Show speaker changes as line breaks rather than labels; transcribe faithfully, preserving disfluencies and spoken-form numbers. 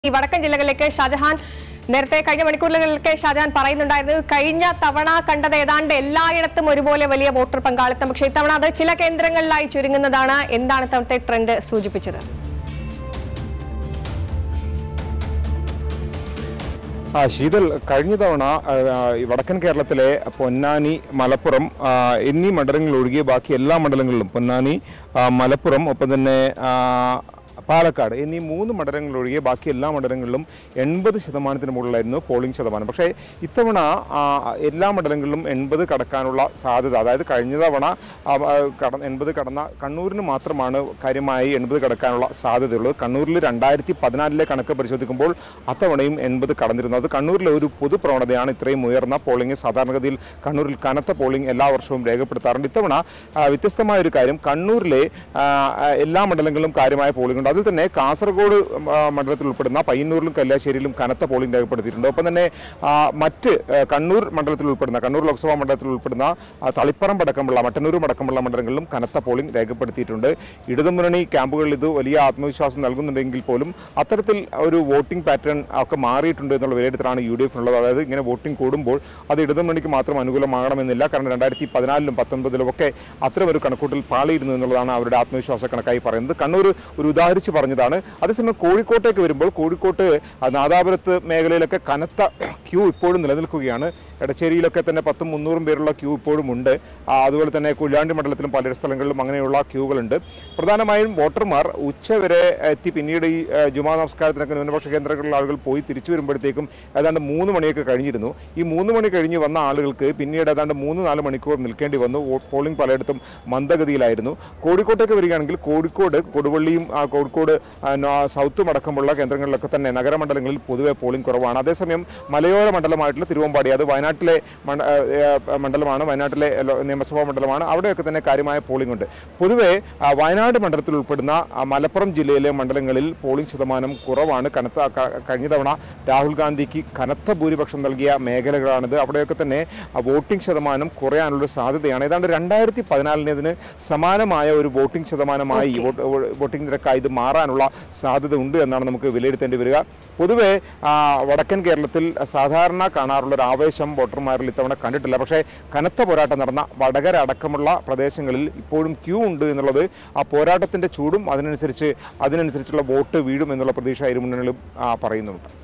വടക്കൻ ജില്ലകളിലേക്ക് ഷാജഹാൻ നേരത്തെ കഴിഞ്ഞ മണിക്കൂറുകളിലേക്ക് ഷാജഹാൻ പറയുന്നുണ്ടായിരുന്നു കഴിഞ്ഞ തവണ കണ്ടത് ഏതാണ്ട് എല്ലായിടത്തും ഒരുപോലെ വലിയ വോട്ടർ പങ്കാളിത്തം. പക്ഷേ ഇത്തവണ അത് ചില കേന്ദ്രങ്ങളിലായി ചുരുങ്ങുന്നതാണ്. എന്താണ് ഇത്തവണത്തെ ട്രെൻഡ് സൂചിപ്പിച്ചത്?
ആ ശീതൽ, കഴിഞ്ഞ തവണ വടക്കൻ കേരളത്തിലെ പൊന്നാനി, മലപ്പുറം എന്നീ മണ്ഡലങ്ങൾ ഒഴികെ ബാക്കി എല്ലാ മണ്ഡലങ്ങളിലും പൊന്നാനി, മലപ്പുറം, ഒപ്പം തന്നെ പാലക്കാട് എന്നീ മൂന്ന് മണ്ഡലങ്ങൾ ഒഴികെ ബാക്കി എല്ലാ മണ്ഡലങ്ങളിലും എൺപത് ശതമാനത്തിന് മുകളിലായിരുന്നു പോളിംഗ് ശതമാനം. പക്ഷേ ഇത്തവണ എല്ലാ മണ്ഡലങ്ങളിലും എൺപത് കടക്കാനുള്ള സാധ്യത, അതായത് കഴിഞ്ഞ തവണ കട എൺപത് കടന്ന കണ്ണൂരിന് മാത്രമാണ് കാര്യമായി എൺപത് കടക്കാനുള്ള സാധ്യതയുള്ളത്. കണ്ണൂരിൽ രണ്ടായിരത്തി പതിനാലിലെ കണക്ക് പരിശോധിക്കുമ്പോൾ അത്തവണയും എൺപത് കടന്നിരുന്നു. അത് കണ്ണൂരിലെ ഒരു പൊതു പ്രവണതയാണ്. ഇത്രയും ഉയർന്ന പോളിംഗ് സാധാരണഗതിയിൽ കണ്ണൂരിൽ കനത്ത പോളിംഗ് എല്ലാ വർഷവും രേഖപ്പെടുത്താറുണ്ട്. ഇത്തവണ വ്യത്യസ്തമായ ഒരു കാര്യം, കണ്ണൂരിലെ എല്ലാ മണ്ഡലങ്ങളിലും കാര്യമായ പോളിംഗ് ഉണ്ട്. അതിൽ തന്നെ കാസർഗോഡ് മണ്ഡലത്തിൽ ഉൾപ്പെടുന്ന പയ്യന്നൂരിലും കല്യാശ്ശേരിയിലും കനത്ത പോളിംഗ് രേഖപ്പെടുത്തിയിട്ടുണ്ട്. ഒപ്പം തന്നെ മറ്റ് കണ്ണൂർ മണ്ഡലത്തിൽ ഉൾപ്പെടുന്ന കണ്ണൂർ ലോക്സഭാ മണ്ഡലത്തിൽ ഉൾപ്പെടുന്ന തളിപ്പറമ്പ് അടക്കമുള്ള മട്ടന്നൂരും അടക്കമുള്ള മണ്ഡലങ്ങളിലും കനത്ത പോളിംഗ് രേഖപ്പെടുത്തിയിട്ടുണ്ട്. ഇടതുമുന്നണി ക്യാമ്പുകളിൽ ഇത് വലിയ ആത്മവിശ്വാസം നൽകുന്നുണ്ടെങ്കിൽ പോലും അത്തരത്തിൽ ഒരു വോട്ടിംഗ് പാറ്റേൺ ഒക്കെ മാറിയിട്ടുണ്ട് എന്നുള്ള വിലയിരുത്തലാണ് യു ഡി എഫിനുള്ളത്. അതായത് ഇങ്ങനെ വോട്ടിംഗ് കൂടുമ്പോൾ അത് ഇടതുമുന്നണിക്ക് മാത്രം അനുകൂലമാകണമെന്നില്ല. കാരണം രണ്ടായിരത്തി പതിനാലിലും പത്തൊൻപതിലും ഒക്കെ അത്തരം ഒരു കണക്കൂട്ടൽ പാളിയിരുന്നു എന്നുള്ളതാണ് അവരുടെ ആത്മവിശ്വാസ കണക്കായി പറയുന്നത്. കണ്ണൂർ ഒരു ഉദാഹരിച്ച് പറഞ്ഞതാണ്. അതേസമയം കോഴിക്കോട്ടേക്ക് വരുമ്പോൾ കോഴിക്കോട്ട് നാദാപുരത്ത് മേഖലയിലൊക്കെ കനത്ത ക്യൂ ഇപ്പോഴും നിലനിൽക്കുകയാണ്. എടച്ചേരിയിലൊക്കെ തന്നെ പത്തും മുന്നൂറും പേരുള്ള ക്യൂ ഇപ്പോഴും ഉണ്ട്. അതുപോലെ തന്നെ കൊയിലാണ്ടി മണ്ഡലത്തിലും പല സ്ഥലങ്ങളിലും അങ്ങനെയുള്ള ക്യൂകളുണ്ട്. പ്രധാനമായും വോട്ടർമാർ ഉച്ചവരെ എത്തി പിന്നീട് ഈ ജുമാ നമസ്കാരത്തിനൊക്കെ ന്യൂനപക്ഷ കേന്ദ്രങ്ങളിലുള്ള ആളുകൾ പോയി തിരിച്ചു വരുമ്പോഴത്തേക്കും ഏതാണ്ട് മൂന്ന് മണിയൊക്കെ കഴിഞ്ഞിരുന്നു. ഈ മൂന്ന് മണി കഴിഞ്ഞ് വന്ന ആളുകൾക്ക് പിന്നീട് ഏതാണ്ട് മൂന്ന് നാല് മണിക്കൂർ നിൽക്കേണ്ടി വന്നു. പോളിംഗ് പലയിടത്തും മന്ദഗതിയിലായിരുന്നു. കോഴിക്കോട്ടേക്ക് വരികയാണെങ്കിൽ കോഴിക്കോട് കൊടുവള്ളിയും കോഴിക്കോട് സൗത്തും അടക്കമുള്ള കേന്ദ്രങ്ങളിലൊക്കെ തന്നെ നഗരമണ്ഡലങ്ങളിൽ പൊതുവെ പോളിംഗ് കുറവാണ്. അതേസമയം മലയോര മണ്ഡലമായിട്ടുള്ള തിരുവമ്പാടി, അത് വയനാട്ടിലെ മണ്ഡലമാണ്, വയനാട്ടിലെ നിയമസഭാ മണ്ഡലമാണ്, അവിടെയൊക്കെ തന്നെ കാര്യമായ പോളിംഗ് ഉണ്ട്. പൊതുവെ വയനാട് മണ്ഡലത്തിൽ ഉൾപ്പെടുന്ന മലപ്പുറം ജില്ലയിലെ മണ്ഡലങ്ങളിൽ പോളിംഗ് ശതമാനം കുറവാണ്. കനത്ത കഴിഞ്ഞ തവണ രാഹുൽ ഗാന്ധിക്ക് കനത്ത ഭൂരിപക്ഷം നൽകിയ മേഖലകളാണിത്. അവിടെയൊക്കെ തന്നെ വോട്ടിംഗ് ശതമാനം കുറയാനുള്ള സാധ്യതയാണ്. ഏതാണ്ട് രണ്ടായിരത്തി പതിനാലിനതിന് സമാനമായ ഒരു വോട്ടിംഗ് ശതമാനമായി വോട്ടിംഗ് നിരക്കായി ഇത് മാറാനുള്ള സാധ്യത ഉണ്ട് എന്നാണ് നമുക്ക് വിലയിരുത്തേണ്ടി വരിക. പൊതുവെ വടക്കൻ കേരളത്തിൽ സാധാരണ കാണാറുള്ള ഒരു ആവേശം വോട്ടർമാരിൽ ഇത്തവണ കണ്ടിട്ടില്ല. പക്ഷേ കനത്ത പോരാട്ടം നടന്ന വടകര അടക്കമുള്ള പ്രദേശങ്ങളിൽ ഇപ്പോഴും ക്യൂ ഉണ്ട് എന്നുള്ളത് ആ പോരാട്ടത്തിൻ്റെ ചൂടും അതിനനുസരിച്ച് അതിനനുസരിച്ചുള്ള വോട്ട് വീഴും എന്നുള്ള പ്രതീക്ഷ ഇരു മുന്നണികളും പറയുന്നുണ്ട്.